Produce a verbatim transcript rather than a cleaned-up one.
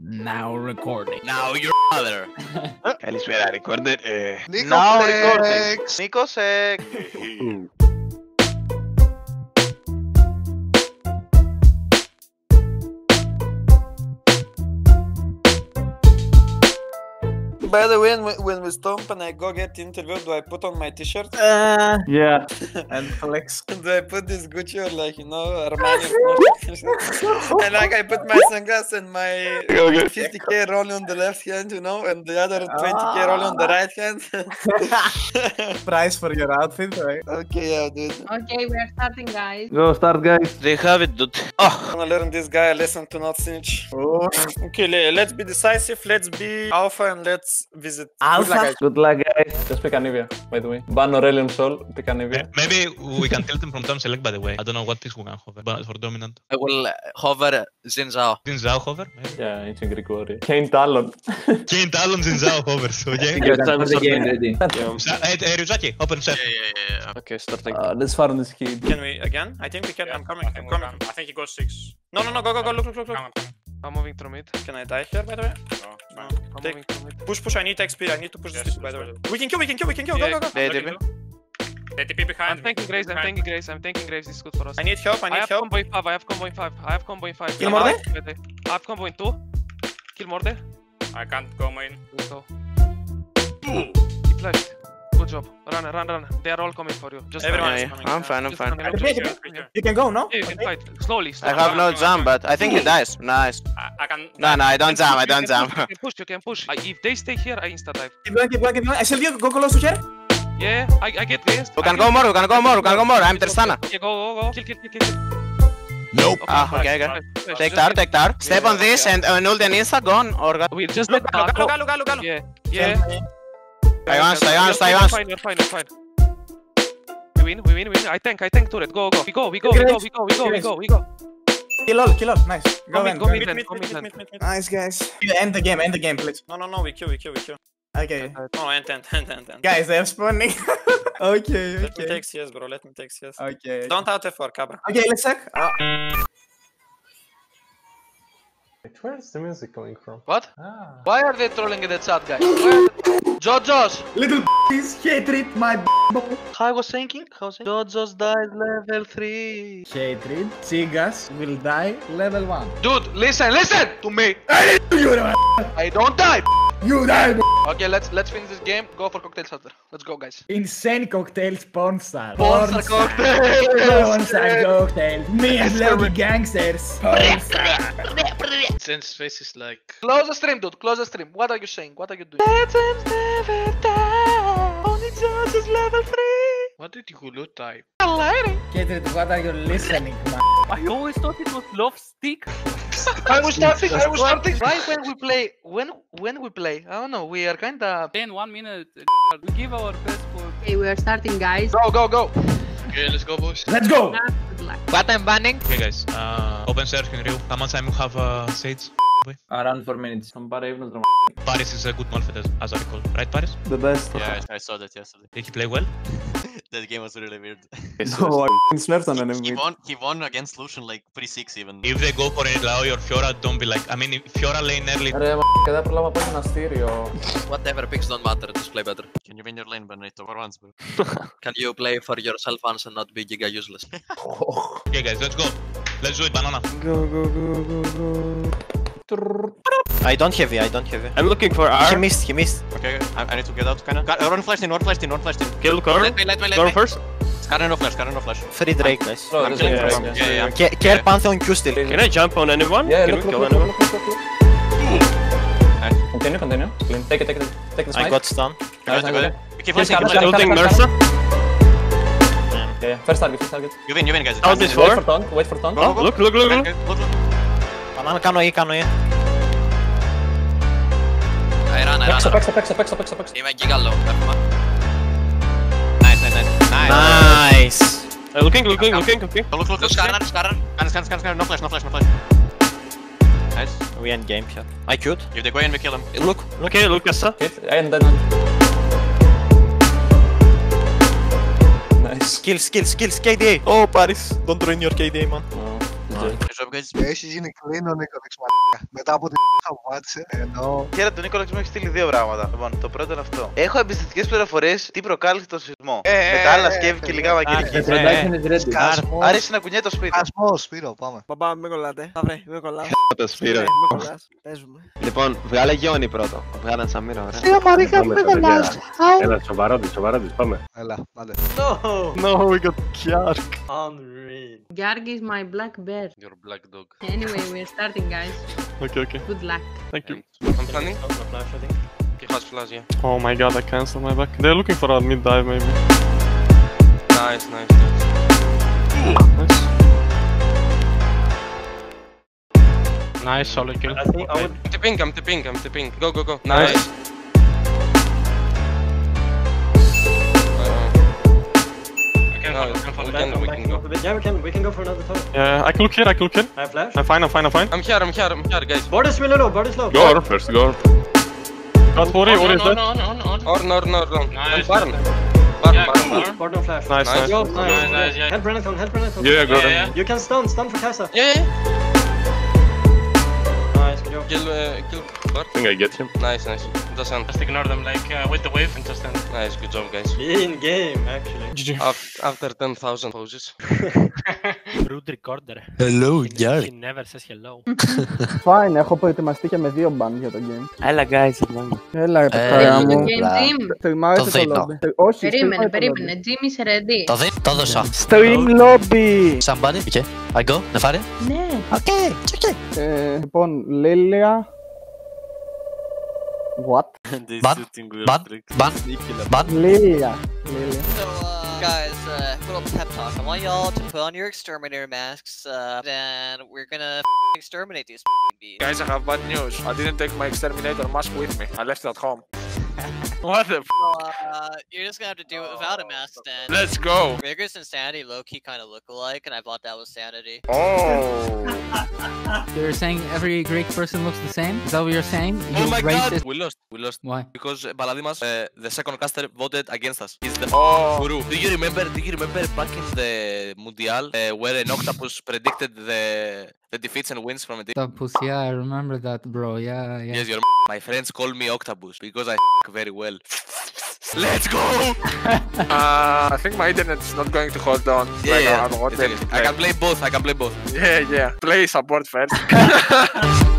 Now recording. Now your mother. Καλησπέρα, recorder. Ε, Νίκο now Flex. recording. Νίκο Σεκ. By the way, when, when we stomp and I go get interviewed, do I put on my t-shirt? Uh, yeah. And flex. Do I put this Gucci or like, you know, Armani? And like I put my sunglasses and my fifty K roll on the left hand, you know, and the other twenty K roll on the right hand. Price for your outfit, right? Okay, yeah, dude. Okay, we are starting, guys. Go start, guys. They have it, dude. Oh, I'm gonna learn this guy a lesson to not snitch. Oh. Okay, le- let's be decisive, let's be alpha, and let's visit. Alpha. Good luck, guys. Good luck, guys. Just pick Anivia, by the way. Ban Aurelion Sol, pick Anivia. Maybe we can tilt him from Tom Select, by the way. I don't know what piece we can hover, but for dominant. I will hover Xin Zhao. Xin Zhao hover? Maybe. Yeah, it's a Greek warrior. Kane Talon. Kane Talon Xin Zhao hovers, okay? You're time the game ready. Hey, hey, Ryuzaki, open set. Yeah, yeah, yeah. Okay, starting. Uh, let's farm this kid. Can we again? I think we can. I'm coming. I'm coming. I think he goes six. No, no, no. Go, go, go. Look, look, look, look. I'm moving through mid. Can I die here, by the way? No, No. I'm Take- moving through mid. Push, push. I need X P. I need to push Yes, this, by the way. let's We can kill. We can kill. We can kill. Go, go, go. They did it. They T P behind. I'm tanking Graves, I'm tanking Graves, I'm tanking Graves, this is good for us. I need help. I I need have help. combo in five, I have combo in five, I have combo in five. Kill Morde? I have combo in two. Kill Morde. I can't go main. Let's go. He flashed. Good job. Run, run, run. They are all coming for you. Just Everyone run. is Yeah, coming. I'm fine, I'm Just fine. run around. You can go, no? Yeah, you can fight. Slowly, I slowly. have no jump, but I think he dies. Nice. I, I can. No, no, I don't jump, I don't You can jump. push, You can push, you can push. I- If they stay here, I insta dive. Keep going, keep going, keep going. I you go close to here. Yeah, I, I get this. We can go more, we can go more, we can go more. I'm Tristana. Okay, go, go, go. Kill, kill, kill, kill. kill. Nope. Ah, okay, okay. Flash, Take just tower, hit- take tower. Step on this and uh, ult and insta, gone. Or go. We just Look, let Galu, Marco. Galu, Galu, Galu. Yeah, yeah. I want, I want, I You're want. fine, you're fine, you're fine. We win, we win, we win. I tank, I tank turret. Go, go. We go, we go, we go, we go, we go, we go, we go. Kill all, kill all. Nice. Go Go mid, in, go go mid, in. man, Mid, go mid, mid, mid, man. mid, mid, mid. Nice, guys. End the game, end the game, please. No, no, no. We kill. We kill. We kill. Okay. No, end, end, end, end, end. Guys, they're spawning. Okay, Let me okay. take C S, bro. Let me take C S. Okay. Don't out F four, Cabra. Okay, let's check. Oh. Where is the music coming from? What? Ah. Why are they trolling in the chat, guys? Why are they... Jojos! Little b****s hatred my b****. How I was thinking? How was thinking? Jojos died level three. Hatred. Sigas will die level one. Dude, listen, listen to me! I don't die! You die, Okay, let's let's finish this game. Go for cocktail starter. Let's go, guys. Insane cocktails, porn star. Porn star cocktail! Porn star cocktails. Me and bloody gangsters. Porn star. Sense face is like... Close the stream, dude. Close the stream. What are you saying? What are you doing? Legends never die. Only Jojos level three. What did you loot type? Hatred, what are you listening, man? I always thought it was love stick. I was starting. I was starting. Right when we play, when when we play, I don't know. We are kinda. In one minute, we give our best for. Okay, we are starting, guys. Go go go. Okay, let's go, boys. Let's go! Good luck. What I'm banning? Okay, guys. Uh, open search in Ryu. How much time you have uh, Sage? Around four minutes. Some bar even drama. Paris is a good Malphite, as, as I recall. Right, Paris? The best. Yeah, I saw that yesterday. Did he play well? That game was really weird. No, I snapped on He enemy. won. He won against Lucian like three six even. If they go for Nilaoi or Fiora, don't be like... I mean, if Fiora lane early... Ρε μα και δεν προλάβα πάει ένα αστήριο. Whatever picks don't matter. Just play better. Can you win your lane Benito for once, bro? Can you play for yourself once and not be giga useless? Okay, guys, let's go. Let's do it, banana. Go, go, go, go, go. I don't have it, I don't have it. I'm looking for He missed, he missed. Okay, I, I need to get out kinda. Got, run flash in, run flash in, run flash in. Kill Corn. Let me, let me, let Corn me. first. Scarra no flash, Scarra no flash. Free Drake, guys. Oh, I'm this killing is- from. yes, Yeah, yeah, yes, yeah. Ke- Care Pantheon Q still. Can I jump on anyone? Yeah, Can look, we look, kill look, anyone? look, look, look, look. Nice. Continue, continue. Clean. Take it, take it. Take the smite. I got stun. I got Nice, it, nice, got it. nice. We keep Here's flashing, keep Scarra, flashing. Scarra, Ulting Scarra, Mercy. Scarra. Yeah, first target, first target. You win, you win, guys. Out this Wait four. for taunt, wait for taunt. Go, go, go. Look, look, look, look. Okay, look, look. Banana κάνω E, κάνω E. I run, I Παίξω, run. παίξω, παίξω, παίξω, παίξω, παίξω. Είμαι giga low. Έχουμε. Nice, nice, nice. Nice. Nice. Uh, looking, looking, looking, looking. Look, look, look. Look, Scarra, Scarra. Scan, scan, scan, scan. No flash, no flash, no flash. Nice. We end game here. I queued. If they go in, we kill him. Look. Okay, look, Kassa. Hit, and then... Nice. Skills, skills, skills, K D A. Oh, Paris. Don't ruin your K D A, man. Oh, G G. job, guys. Έχεις γίνει clean ο Νίκολεξ μαλάκα. Μετά από την που πάτησε. Ενώ... Χαίρετε, ο Νίκολαξ μου έχει στείλει δύο πράγματα. Λοιπόν, το πρώτο είναι αυτό. Έχω εμπιστευτικές πληροφορίες τι προκάλεσε τον σεισμό. Ε, με τα άλλα σκεύη και λιγά μαγειρική. Άρεσε να κουνιέται το σπίτι. Σκασμό, Σπύρο, πάμε. Μπαμπά, μην κολλάτε. Θα βρε, μην κολλάς. Το Σπύρο. Μην κολλάς. Παίζουμε. Λοιπόν, βγάλε Γιόνι πρώτο. Βγάλε ένα Σαμίρο, ωραία. Σίγα Μαρίκα, μην κολλάς. Έλα, σοβαρότης, σοβαρότης, πάμε. Έλα, άντε. No, we got Kjark. Unreal. Garg is my black bear. Your black dog. Anyway, we're starting, guys. Okay, okay. Good luck. Thank you. I'm planning. He has flash, yeah. Oh my god, I cancelled my back. They're looking for a mid dive, maybe. Nice, nice, nice. Nice. Nice solo kill. I think I would... I'm tipping, I'm tipping, I'm tipping. Go, go, go. Nice. Yeah, we can, we can go for another tower. Yeah, I can look here, I can look here. I have flash. I'm fine, I'm fine, I'm fine. I'm here, I'm here, I'm here, guys. Board is really low, board is low. Go first, go. Got Ori, Ori is dead. On, on, on. Or, no, no, no. Nice. Barn. Barn, Yeah, barn, cool. barn. Board no flash. Nice, nice. Yo, Nice, nice. nice, yeah. Help Renathon, help Renathon. Yeah, go Yeah, then. yeah. You can stun, stun for Kai'Sa. Yeah, yeah. Nice, good job. Kill, uh, kill Barn. I think I get him. Nice, nice. Doesn't. Just ignore them, like, uh, with the wave and just end. Nice, good job, guys. In game, actually. G G. Af- After ten thousand poses. Rude recorder. Hello, Garg. He never says hello. Fine, έχω προετοιμαστεί και με δύο μπαν για το game. Έλα, guys, ήρθαμε. Έλα, Ε, παιδιά μου. Game Jim. Τριμάρετε Το το δίνω. lobby. Όχι, Περίμενε, stream περίμενε. Jim is ready. Το δει, το δώσα. Stream lobby. Somebody, okay. I go, να φάρε. Ναι. Okay, it's okay. Ε, λοιπόν, Λίλια. What? Ban, ban, ban, ban. Λίλια. Λίλια. So, uh, guys, uh, little pep talk. I want y'all to put on your exterminator masks, uh, and we're gonna f***ing exterminate these f***ing bees. Guys, I have bad news. I didn't take my exterminator mask with me. I left it at home. What the f***? So, uh, you're just gonna have to do it without a mask then. Let's go! Rigorous and Sanity low-key kind of look alike, and I thought that was Sanity. Oh! You're saying every Greek person looks the same? Is that what you're saying? Oh You my racist? god! We lost, we lost. Why? Because uh, Baladimas, uh, the second caster, voted against us. He's the Oh. guru. Do you remember, do you remember back in the Mundial, uh, where an octopus predicted the the defeats and wins from a team? Octopus, yeah, I remember that, bro. Yeah, yeah. Yes, your my friends call me Octopus because I very well. Let's go! Uh, I think my internet is not going to hold on. Yeah, Like, yeah. I don't want It's them okay. to I play. can play both, I can play both. Yeah, yeah. Play support first.